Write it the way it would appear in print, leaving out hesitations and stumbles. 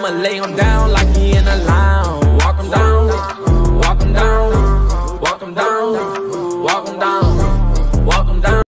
I'ma lay him down like he in a lounge. Walk him down, walk him down, walk him down, walk him down.